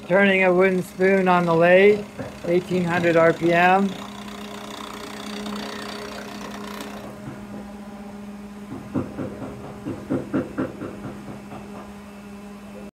turning a wooden spoon on the lathe, 1800 RPM.